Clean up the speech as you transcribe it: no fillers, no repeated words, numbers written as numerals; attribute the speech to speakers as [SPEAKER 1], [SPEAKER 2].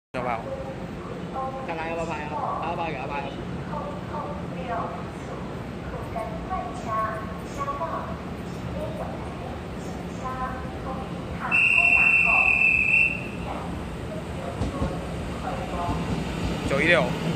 [SPEAKER 1] 小跑，
[SPEAKER 2] 看他要不要拍啊？要不要给他拍啊？
[SPEAKER 1] 916。